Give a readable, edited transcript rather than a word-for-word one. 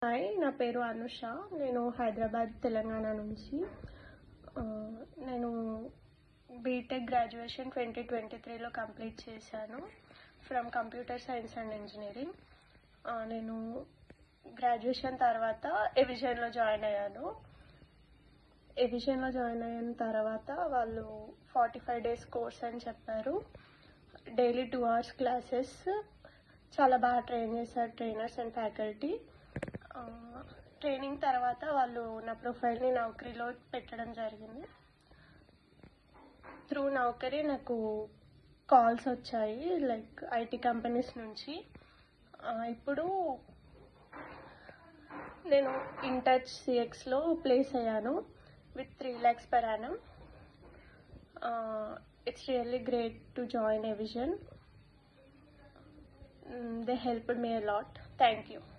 Hi, నా పేరు అనుష. నేను హైదరాబాద్, తెలంగాణ నుంచి. నేను బీటెక్ గ్రాడ్యుయేషన్ 2023లో కంప్లీట్ చేశాను from computer science and engineering. నేను గ్రాడ్యుయేషన్ తర్వాత ఎవిజన్లో జాయిన్ అయ్యాను. ఎవిజన్లో జాయిన్ అయిన తర్వాత వాళ్ళు 45 days కోర్స్ అని చెప్పారు. Daily 2 hours classes. చాలా బాగా ట్రైన్ చేశారు ట్రైనర్స్ అండ్ ఫ్యాకల్టీ. ట్రైనింగ్ తర్వాత వాళ్ళు నా ప్రొఫైల్ని నౌకరీలో పెట్టడం జరిగింది. త్రూ నౌకరీ నాకు కాల్స్ వచ్చాయి, లైక్ ఐటీ కంపెనీస్ నుంచి. ఇప్పుడు నేను ఇంటచ్ సిఎక్స్లో ప్లేస్ అయ్యాను with 3 lakhs per annum. It's really great to join Evision. They helped me a lot. Thank you.